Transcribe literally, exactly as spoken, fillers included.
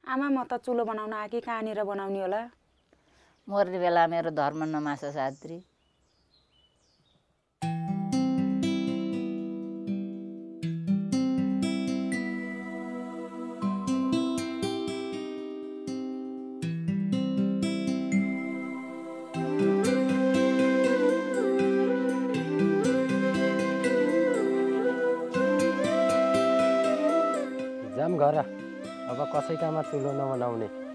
आमा म त चुलो बनाउन आकी कहाँनिर बनाउने होला? मर्ने बेला मेरो धर्म नमास साद्री। जाम घर अब कसैकामा चुलो नबनाउने।